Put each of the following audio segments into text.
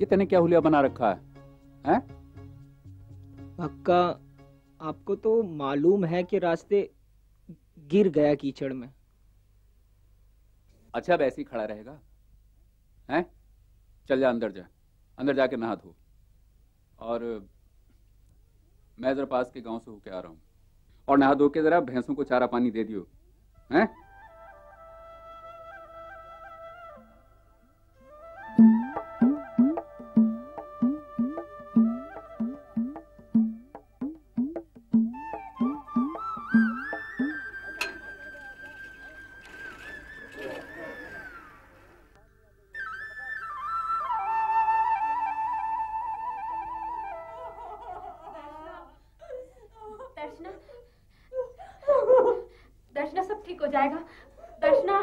तेने क्या हुलिया बना रखा है? हैं? पक्का आपको तो मालूम है कि रास्ते गिर गया कीचड़ में। अच्छा अब ऐसे ही खड़ा रहेगा? हैं? चल जा, अंदर जा, अंदर जाके नहा धो। और मैं जरा पास के गांव से होके आ रहा हूँ, और नहा धो के जरा भैंसों को चारा पानी दे दियो। हैं? दर्शना सब ठीक हो जाएगा। दर्शना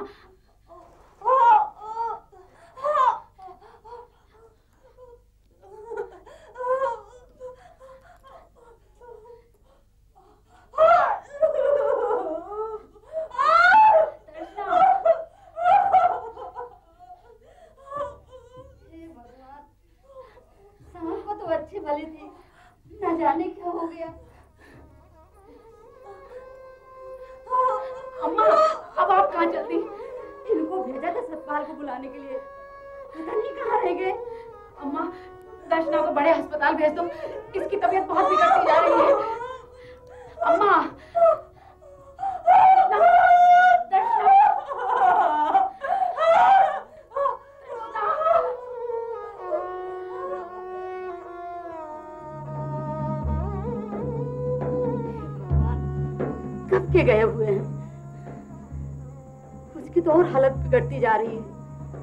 को तो अच्छे भले थे, न जाने क्या हो गया। अम्मा अब आप कहाँ चलती? इनको भेजा था सतपाल को बुलाने के लिए, पता नहीं कहाँ रह गए। अम्मा दर्शना को बड़े अस्पताल भेज दो, इसकी तबीयत बहुत बिगड़ती जा रही है। अम्मा कब के गए हुए हैं, उसकी तो और हालत बिगड़ती जा रही है।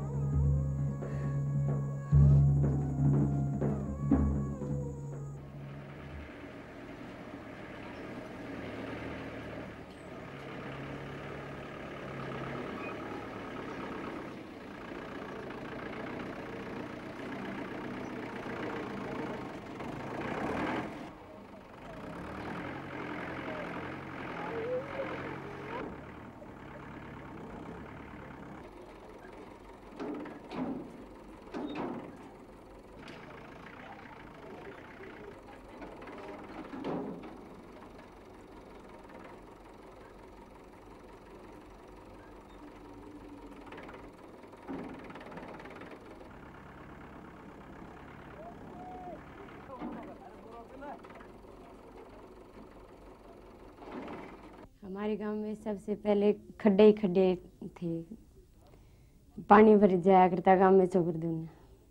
हमारे गांव में सबसे पहले खड्डे ही खड्डे थे, पानी भर जाया करता गांव में चौगरदून।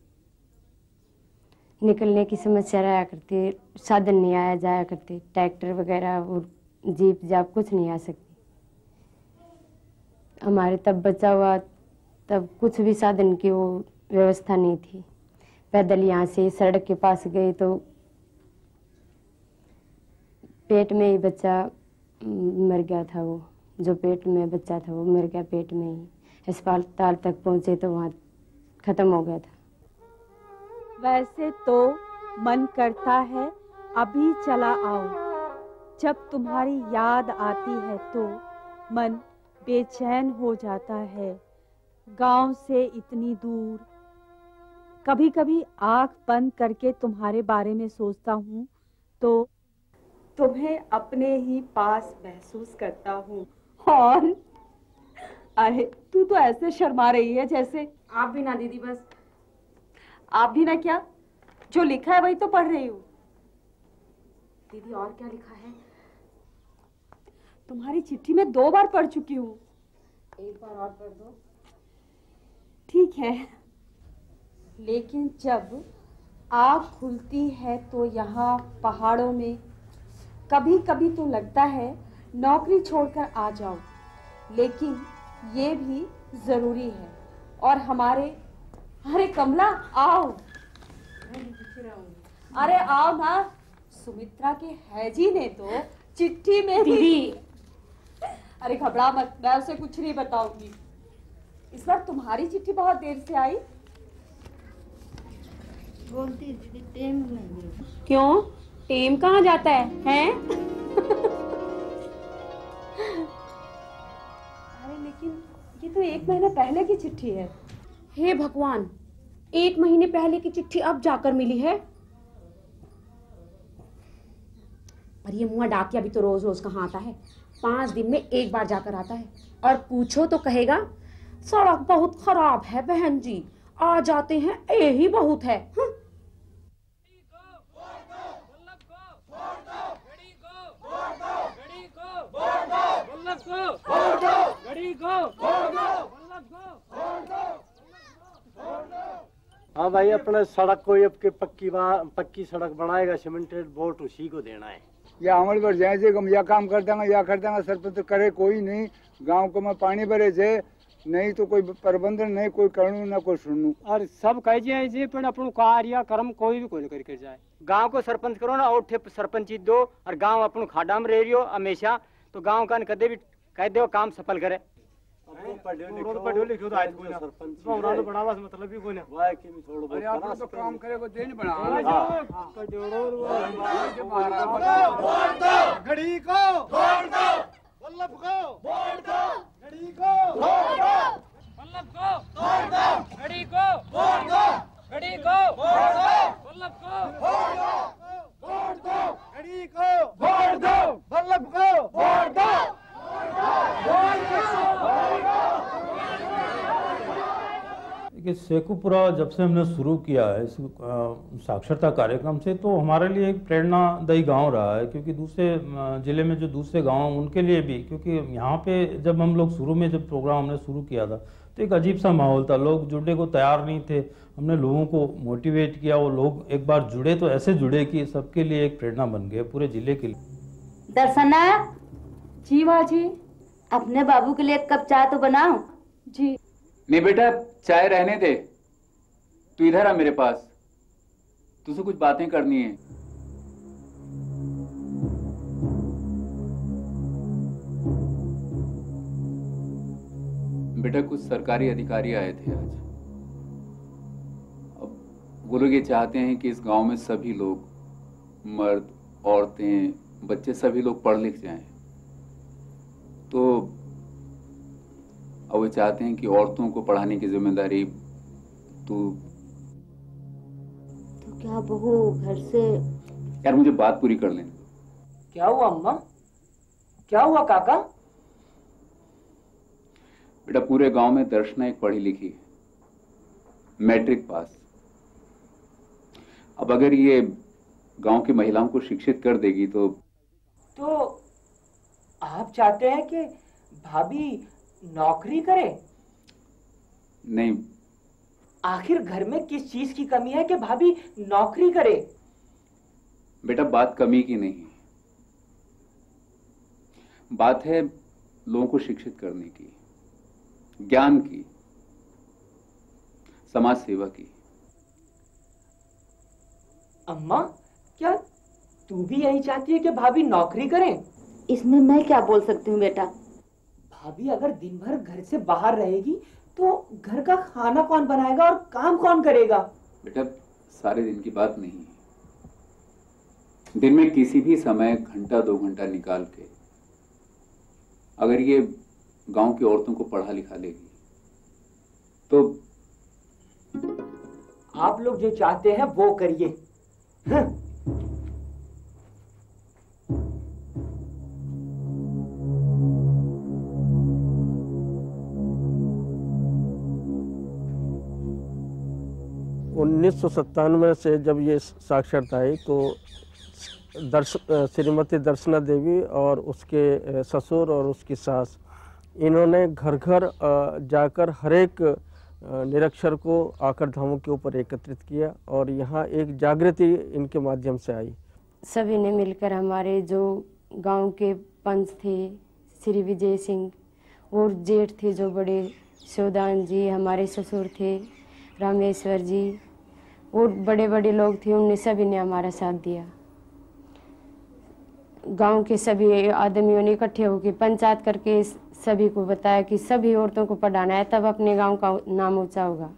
निकलने की समस्या रहा करती, साधन नहीं आया जाया करते, ट्रैक्टर वगैरह और जीप जाप कुछ नहीं आ सकती। हमारे तब बचा हुआ, तब कुछ भी साधन की वो व्यवस्था नहीं थी। पैदल यहाँ से सड़क के पास गए तो पेट में ही बच्चा मर गया था। वो जो पेट में बच्चा था वो मर गया पेट में ही। अस्पताल तक पहुंचे तो वहाँ खत्म हो गया था। वैसे तो मन करता है अभी चला आओ, जब तुम्हारी याद आती है तो मन बेचैन हो जाता है। गांव से इतनी दूर, कभी कभी आंख बंद करके तुम्हारे बारे में सोचता हूँ तो तुम्हें अपने ही पास महसूस करता हूँ। और अरे तू तो ऐसे शर्मा रही है जैसे। आप भी ना दीदी, बस आप भी ना क्या, जो लिखा है वही तो पढ़ रही हूँ। दीदी और क्या लिखा है? तुम्हारी चिट्ठी में 2 बार पढ़ चुकी हूँ। एक बार और पढ़ दो। ठीक है, लेकिन जब आँख खुलती है तो यहाँ पहाड़ों में कभी कभी तो लगता है नौकरी छोड़कर आ जाओ, लेकिन ये भी जरूरी है। और हमारे, अरे कमला आओ, अरे आओ ना। सुमित्रा के हैजी ने तो चिट्ठी में दीदी, अरे घबरा मत, मैं उसे कुछ नहीं बताऊंगी। इस बार तुम्हारी चिट्ठी बहुत देर से आई। बोलती दीदी टेम नहीं। क्यों? टेम कहाँ जाता है? हैं? अरे लेकिन ये तो 1 महीना पहले की चिट्ठी है। हे भगवान, 1 महीने पहले की चिट्ठी अब जाकर मिली है। और ये मुआ डाकिया भी तो रोज रोज कहाँ आता है, 5 दिन में एक बार जाकर आता है। और पूछो तो कहेगा सड़क बहुत खराब है बहन जी, आ जाते हैं यही बहुत है। हाँ भाई, अपने सड़क को ये पक्की सड़क बनाएगा, सीमेंटेड बोर्ड उसी को देना है। या अमल पर जाए हम या काम कर देंगे या कर देंगे, सरपंच करे कोई नहीं। गांव को में पानी भरे छे, नहीं तो कोई प्रबंधन नहीं, कोई करणु ना कोई सुनू। और सब कह जाए जे पण अपन कार्य कर्म कोई भी कोई करके जाए। गांव को सरपंच करो ना, और सरपंच दो, और गांव अपन खाड़ा में रह रियो हमेशा, तो गांव का कदे भी कह दो काम सफल करे। पढ़ो लिखो तो आज कोई सरपंच गांव तो बढ़ावा से मतलब भी कोई ना वाह के भी थोड़ा बहुत आप तो काम करे को देन बना। हां जोड़ो घड़ी को छोड़ दो, वल्लभ को छोड़ दो, घड़ी को छोड़ दो, वल्लभ को छोड़ दो, घड़ी को छोड़ दो, घड़ी को छोड़ दो, वल्लभ को छोड़ दो, छोड़ दो, घड़ी को छोड़ दो, वल्लभ को छोड़ दो। देखिए, शेखुपुरा जब से हमने शुरू किया है इस साक्षरता कार्यक्रम से, तो हमारे लिए एक प्रेरणादायी गांव रहा है, क्योंकि दूसरे ज़िले में जो दूसरे गांव हैं उनके लिए भी, क्योंकि यहाँ पे जब हम लोग शुरू में जब प्रोग्राम हमने शुरू किया था तो एक अजीब सा माहौल था, लोग जुड़ने को तैयार नहीं थे। हमने लोगों को मोटिवेट किया, वो लोग एक बार जुड़े तो ऐसे जुड़े कि सबके लिए एक प्रेरणा बन गए, पूरे ज़िले के लिए। दर्शना जी माँ जी। अपने बाबू के लिए एक कप चाय तो बनाओ। जी नहीं बेटा, चाय रहने दे, तू इधर आ मेरे पास, तुझसे कुछ बातें करनी है। बेटा, कुछ सरकारी अधिकारी आए थे आज। अब वो लोग ये चाहते हैं कि इस गांव में सभी लोग, मर्द, औरतें, बच्चे, सभी लोग पढ़ लिख जाएं। तो अब वो चाहते हैं कि औरतों को पढ़ाने की जिम्मेदारी तो क्या बहू घर से। यार मुझे बात पूरी कर लेने। क्या हुआ अम्मा, क्या हुआ काका? बेटा, पूरे गांव में दर्शना एक पढ़ी लिखी है, मैट्रिक पास। अब अगर ये गांव की महिलाओं को शिक्षित कर देगी तो आप चाहते हैं कि भाभी नौकरी करे? नहीं। आखिर घर में किस चीज की कमी है कि भाभी नौकरी करे? बेटा, बात कमी की नहीं, बात है लोगों को शिक्षित करने की, ज्ञान की, समाज सेवा की। अम्मा, क्या तू भी यही चाहती है कि भाभी नौकरी करें? इसमें मैं क्या बोल सकती हूँ बेटा? भाभी अगर दिन भर घर से बाहर रहेगी तो घर का खाना कौन बनाएगा और काम कौन करेगा? बेटा, सारे दिन की बात नहीं है, दिन में किसी भी समय घंटा 2 घंटा निकाल के अगर ये गांव की औरतों को पढ़ा लिखा लेगी तो आप लोग जो चाहते हैं वो करिए। 1997 से जब ये साक्षरता आई तो श्रीमती दर्शना देवी और उसके ससुर और उसकी सास, इन्होंने घर घर जाकर हर एक निरक्षर को आकर धामों के ऊपर एकत्रित किया और यहाँ एक जागृति इनके माध्यम से आई। सभी ने मिलकर, हमारे जो गांव के पंच थे श्री विजय सिंह और जेठ थे जो बड़े शिवदान जी, हमारे ससुर थे रामेश्वर जी और बड़े बड़े लोग थे, उनने सभी ने हमारा साथ दिया। गांव के सभी आदमियों ने इकट्ठे होकर पंचायत करके सभी को बताया कि सभी औरतों को पढ़ाना है, तब अपने गांव का नाम ऊंचा होगा।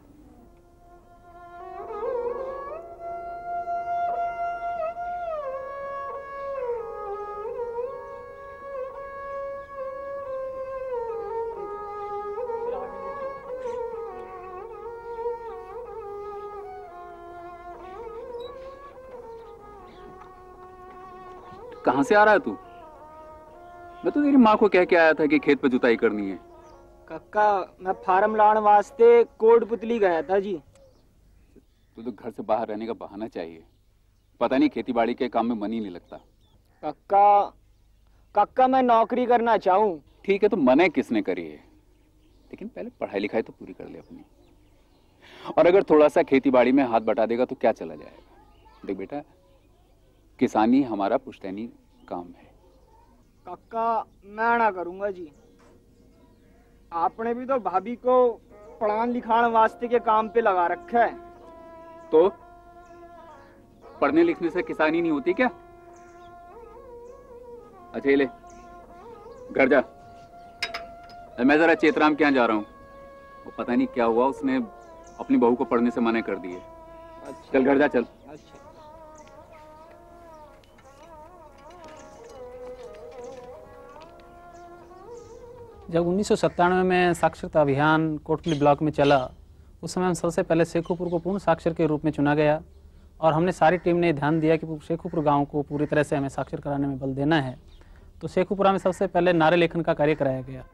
कहां से आ रहा है तू? मैं तो तेरी माँ को कह के आया था कि खेत पे जुताई करनी है। काका मैं फार्म लाने वास्ते कोटपुतली गया था जी। तू तो घर से बाहर रहने का बहाना चाहिए। पता नहीं खेती बाड़ी के काम में मन ही नहीं लगता। काका मैं नौकरी करना चाहूँ। ठीक है, तो मना किसने करी है? लेकिन पहले पढ़ाई लिखाई तो पूरी कर ले अपनी। और अगर थोड़ा सा खेती बाड़ी में हाथ बटा देगा तो क्या चला जाएगा। देख बेटा, किसानी हमारा पुश्तैनी काम है। काका मैं ना करूंगा जी। आपने भी तो भाभी को पढ़ाने लिखाने वास्ते के काम पे लगा रखा है। तो पढ़ने लिखने से किसानी नहीं होती क्या? अच्छा ये ले, घर जा। मैं जरा चेतराम के यहाँ जा रहा हूँ। वो पता नहीं क्या हुआ, उसने अपनी बहू को पढ़ने से मना कर दिए। अच्छा। चल घर जा, चल। अच्छा। जब 1997 में साक्षरता अभियान कोटली ब्लॉक में चला, उस समय हम सबसे पहले शेखुपुर को पूर्ण साक्षर के रूप में चुना गया और हमने सारी टीम ने ध्यान दिया कि शेखुपुर गांव को पूरी तरह से हमें साक्षर कराने में बल देना है। तो शेखुपुरा में सबसे पहले नारे लेखन का कार्य कराया गया।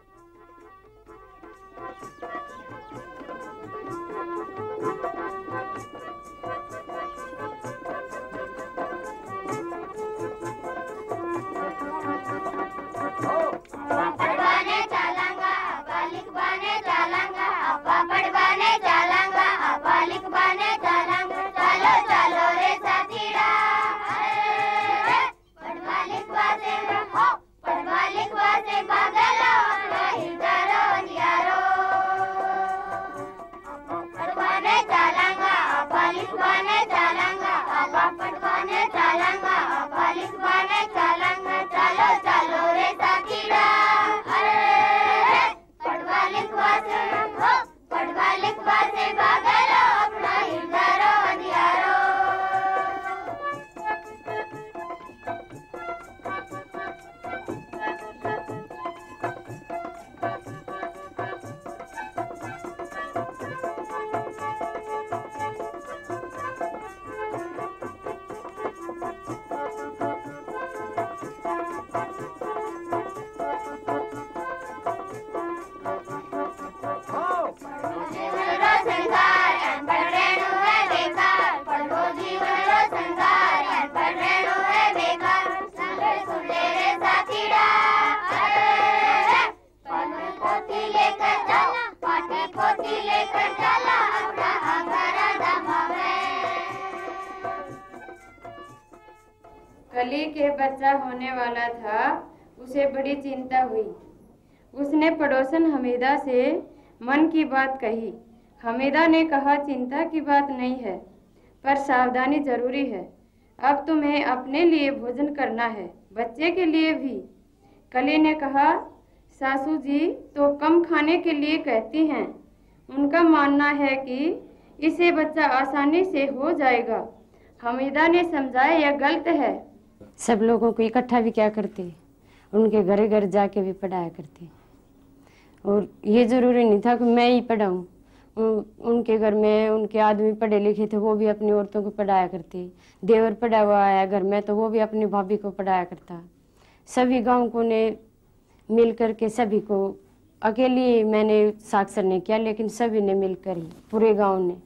कली के बच्चा होने वाला था, उसे बड़ी चिंता हुई। उसने पड़ोसन हमीदा से मन की बात कही। हमीदा ने कहा, चिंता की बात नहीं है, पर सावधानी जरूरी है। अब तुम्हें अपने लिए भोजन करना है, बच्चे के लिए भी। कली ने कहा, सासू जी तो कम खाने के लिए कहती हैं। उनका मानना है कि इसे बच्चा आसानी से हो जाएगा। हमीदा ने समझाया, यह गलत है। सब लोगों को इकट्ठा भी क्या करती, उनके घर घर जाके भी पढ़ाया करती। और ये जरूरी नहीं था कि मैं ही पढ़ाऊँ। उनके घर में उनके आदमी पढ़े लिखे थे, वो भी अपनी औरतों को पढ़ाया करती। देवर पढ़ा हुआ है घर में, तो वो भी अपनी भाभी को पढ़ाया करता। सभी गाँव को ने मिल करके, सभी को, अकेली मैंने साक्षर नहीं किया, लेकिन सभी ने मिलकर ही, पूरे गांव ने,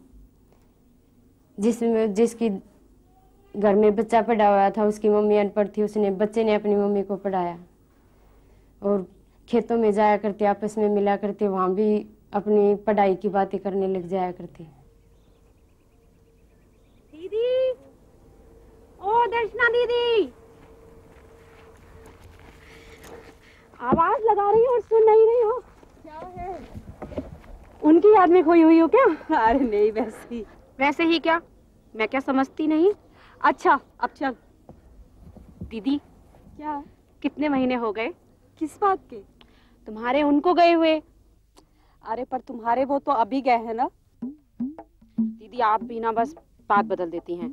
जिसकी घर में बच्चा पढ़ा हुआ था, उसकी मम्मी अनपढ़ थी, उसने बच्चे ने अपनी मम्मी को पढ़ाया। और खेतों में जाया करते, आपस में मिला करते, वहाँ भी अपनी पढ़ाई की बातें करने लग जाया करते। दीदी, ओ दर्शना दीदी, आवाज लगा रही हो और सुन नहीं रही हो। क्या है? उनकी याद में खोई हुई हो क्या? अरे नहीं, वैसे वैसे ही क्या? मैं क्या समझती नहीं? अच्छा अब चल। दीदी, क्या? कितने महीने हो गए? किस बात के? तुम्हारे उनको गए हुए। अरे पर तुम्हारे वो तो अभी गए हैं ना। दीदी आप भी ना बस बात बदल देती हैं।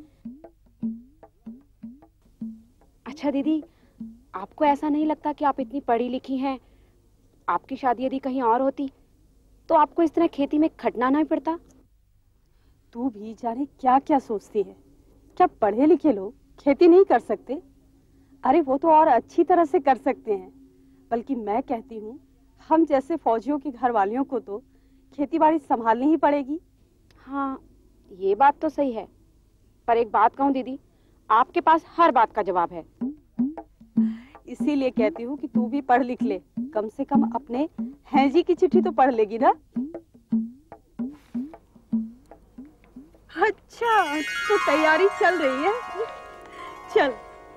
अच्छा दीदी, आपको ऐसा नहीं लगता कि आप इतनी पढ़ी लिखी हैं, आपकी शादी यदि कहीं और होती तो आपको इस तरह खेती में खटना नहीं पड़ता? तू भी जाने क्या क्या सोचती है। क्या पढ़े लिखे लोग खेती नहीं कर सकते? अरे वो तो और अच्छी तरह से कर सकते हैं, बल्कि मैं कहती हूँ हम जैसे फौजियों की घरवालियों को तो खेतीबाड़ी संभालनी ही पड़ेगी। हाँ, ये बात तो सही है, पर एक बात कहूँ दीदी, आपके पास हर बात का जवाब है। इसीलिए कहती हूँ कि तू भी पढ़ लिख ले, कम से कम अपने हैं जी की चिट्ठी तो पढ़ लेगी ना। अच्छा, तो तैयारी चल रही है। चल।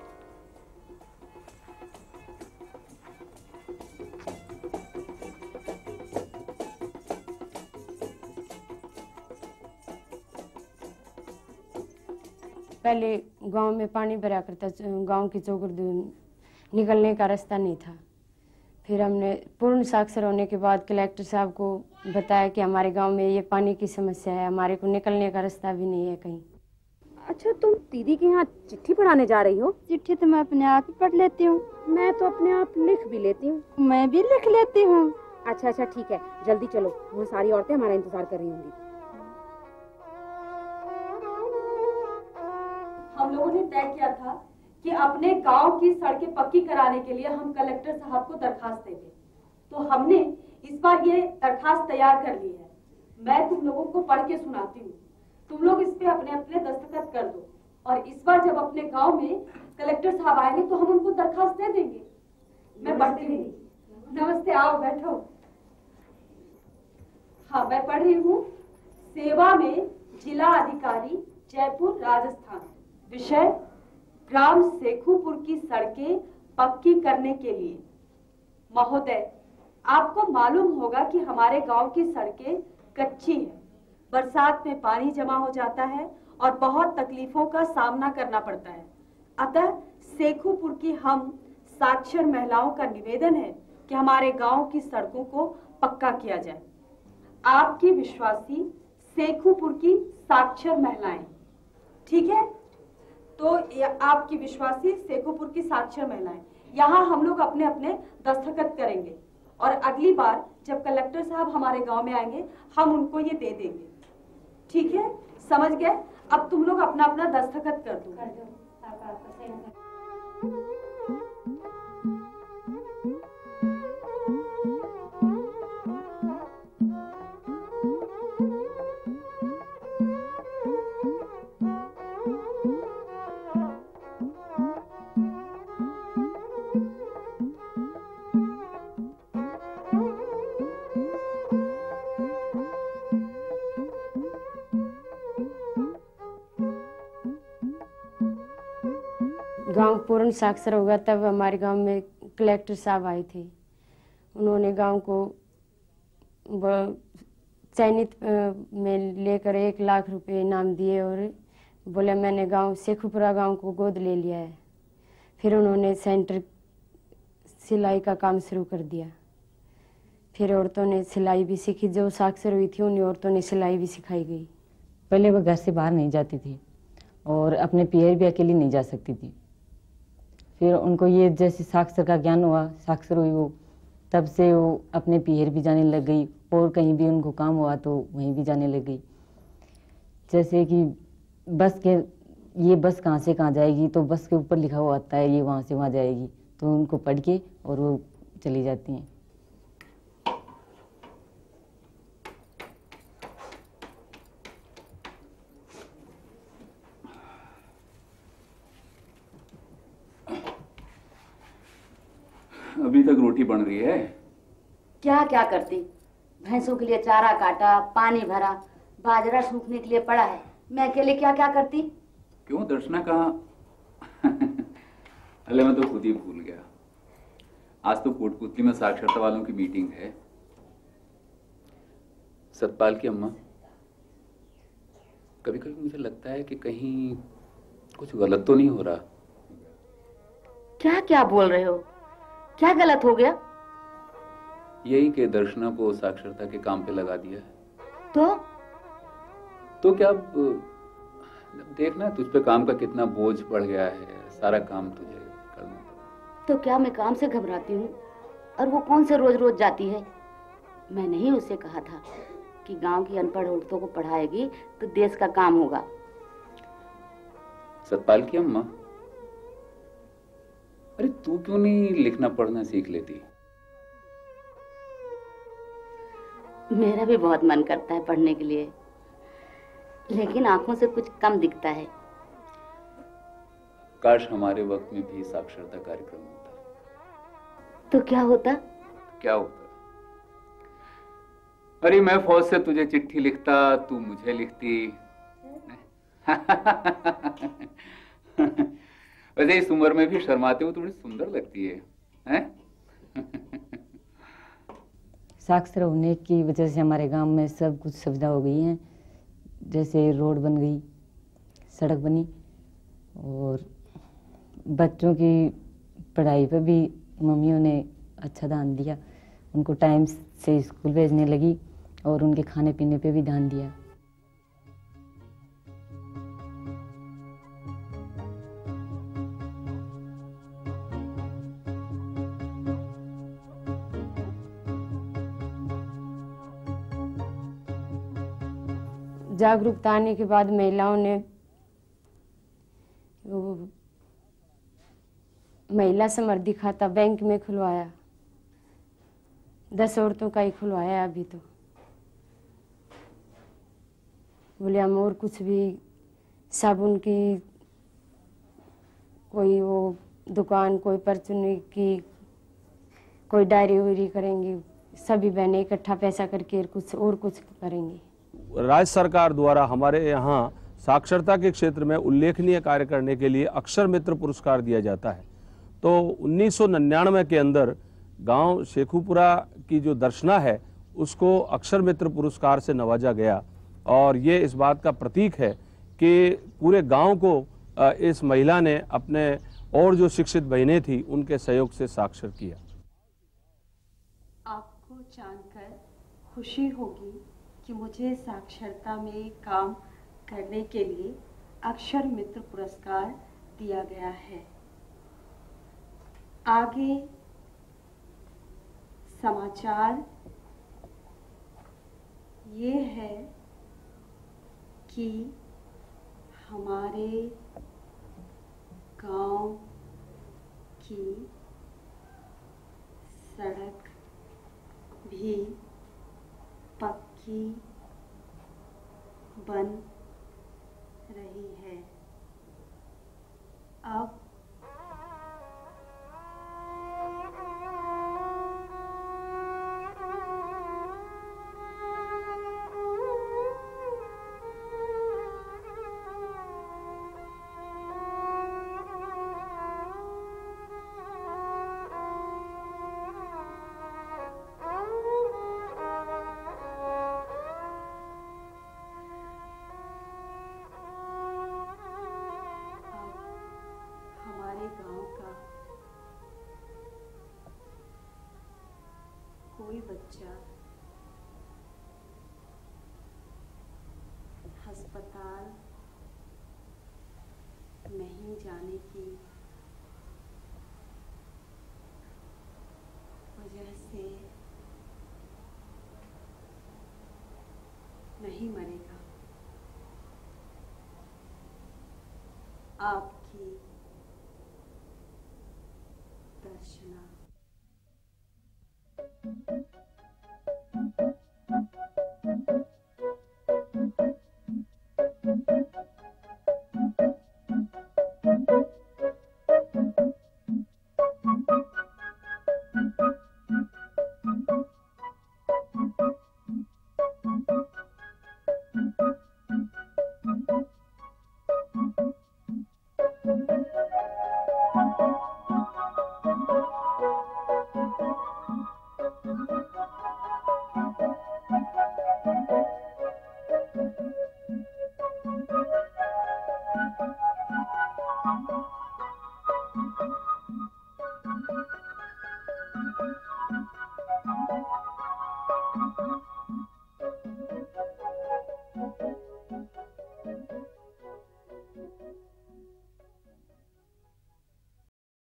पहले गांव में पानी भरा करता, गांव की चौकर निकलने का रास्ता नहीं था। फिर हमने पूर्ण साक्षर होने के बाद कलेक्टर साहब को बताया कि हमारे गांव में ये पानी की समस्या है, हमारे को निकलने का रास्ता भी नहीं है कहीं। अच्छा, तुम दीदी के यहाँ चिट्ठी पढ़ाने जा रही हो? चिट्ठी तो मैं अपने आप ही पढ़ लेती हूँ। मैं तो अपने आप लिख भी लेती हूँ। मैं भी लिख लेती हूँ। अच्छा अच्छा ठीक है, जल्दी चलो, वो सारी औरतें हमारा इंतजार कर रही होंगी। हम लोगों ने तय किया था कि अपने गांव की सड़कें पक्की कराने के लिए हम कलेक्टर साहब को दरखास्त देंगे, तो हमने इस बार ये दरखास्त तैयार कर ली है। मैं तुम लोगों को पढ़ के सुनाती हूँ, तुम लोग इस पे अपने अपने दस्तखत कर दो, और इस बार जब अपने गांव में कलेक्टर साहब आएंगे तो हम उनको दरखास्त दे देंगे। मैं पढ़ती हूँ। नमस्ते, आओ बैठो। हाँ, मैं पढ़ रही हूँ। सेवा में जिला अधिकारी, जयपुर, राजस्थान। विषय ग्राम सेखुपुर की सड़कें पक्की करने के लिए। महोदय, आपको मालूम होगा कि हमारे गांव की सड़कें कच्ची हैं, बरसात में पानी जमा हो जाता है और बहुत तकलीफों का सामना करना पड़ता है। अतः सेखुपुर की हम साक्षर महिलाओं का निवेदन है कि हमारे गांव की सड़कों को पक्का किया जाए। आपकी विश्वासी सेखुपुर की साक्षर महिलाएं। ठीक है, तो आपकी विश्वासी सेखुपुर की साक्षर महिलाएं, यहाँ हम लोग अपने अपने दस्तखत करेंगे, और अगली बार जब कलेक्टर साहब हमारे गांव में आएंगे हम उनको ये दे देंगे। ठीक है, समझ गए? अब तुम लोग अपना अपना दस्तखत कर दो। गांव पूर्ण साक्षर होगा तब हमारे गांव में कलेक्टर साहब आए थे। उन्होंने गांव को चयनित में लेकर 1 लाख रुपए इनाम दिए और बोले मैंने गांव सेखुपुरा गांव को गोद ले लिया है। फिर उन्होंने सेंटर सिलाई का काम शुरू कर दिया। फिर औरतों ने सिलाई भी सीखी, जो साक्षर हुई थी उन्हीं औरतों ने सिलाई भी सिखाई गई। पहले वो घर से बाहर नहीं जाती थी और अपने पीहर भी अकेली नहीं जा सकती थी। फिर उनको ये जैसे साक्षर का ज्ञान हुआ, साक्षर हुई वो, तब से वो अपने पीहर भी जाने लग गई और कहीं भी उनको काम हुआ तो वहीं भी जाने लग गई। जैसे कि बस के, ये बस कहाँ से कहाँ जाएगी तो बस के ऊपर लिखा हुआ आता है ये वहाँ से वहाँ जाएगी, तो उनको पढ़ के और वो चली जाती हैं। अभी तक रोटी बन रही है। क्या क्या करती, भैंसों के लिए चारा काटा, पानी भरा, बाजरा सूखने के लिए पड़ा है, मैं अकेले क्या क्या करती। क्यों दर्शना कहाँ? अरे मैं तो खुद ही भूल गया, आज तो कोटपुतली में साक्षरता वालों की मीटिंग है। सतपाल की अम्मा, कभी कभी मुझे लगता है कि कहीं कुछ गलत तो नहीं हो रहा। क्या क्या बोल रहे हो, क्या गलत हो गया? यही कि दर्शना को साक्षरता के काम पे लगा दिया है। तो क्या देखना तुझ पे काम का कितना बोझ बढ़ गया है, सारा काम तुझे करना पड़ा। तो क्या मैं काम से घबराती हूँ? और वो कौन से रोज रोज जाती है? मैंने ही उसे कहा था कि गांव की अनपढ़ औरतों को पढ़ाएगी तो देश का काम होगा। सतपाल की अम्मा, अरे तू क्यों नहीं लिखना पढ़ना सीख लेती? मेरा भी बहुत मन करता है पढ़ने के लिए, लेकिन आंखों से कुछ कम दिखता है। काश हमारे वक्त में भी साक्षरता कार्यक्रम होता। तो क्या होता? क्या होता? अरे मैं फौज से तुझे चिट्ठी लिखता, तू मुझे लिखती। वैसे इस उम्र में भी शर्माते हुए थोड़ी सुंदर लगती है, हैं? साक्षर होने की वजह से हमारे गांव में सब कुछ सुविधा हो गई है, जैसे रोड बन गई, सड़क बनी, और बच्चों की पढ़ाई पे भी मम्मियों ने अच्छा ध्यान दिया, उनको टाइम से स्कूल भेजने लगी और उनके खाने पीने पे भी ध्यान दिया। जागरूकता आने के बाद महिलाओं ने महिला समृद्धि खाता बैंक में खुलवाया, 10 औरतों का ही खुलवाया अभी तो। बोले हम और कुछ भी, साबुन की कोई वो दुकान, कोई परचूनी की, कोई डायरी वायरी करेंगे, सभी बहनें इकट्ठा पैसा करके कुछ और कुछ करेंगे। राज्य सरकार द्वारा हमारे यहाँ साक्षरता के क्षेत्र में उल्लेखनीय कार्य करने के लिए अक्षर मित्र पुरस्कार दिया जाता है। तो 1999 के अंदर गांव शेखुपुरा की जो दर्शना है उसको अक्षर मित्र पुरस्कार से नवाजा गया, और ये इस बात का प्रतीक है कि पूरे गांव को इस महिला ने अपने और जो शिक्षित बहनें थी उनके सहयोग से साक्षर किया। आपको जानकर खुशी होगी कि मुझे साक्षरता में काम करने के लिए अक्षर मित्र पुरस्कार दिया गया है। आगे समाचार ये है कि हमारे गांव की सड़क भी पक्की बन रही है। अब कोई बच्चा अस्पताल नहीं जाने की वजह से नहीं मरेगा। आपकी दर्शना।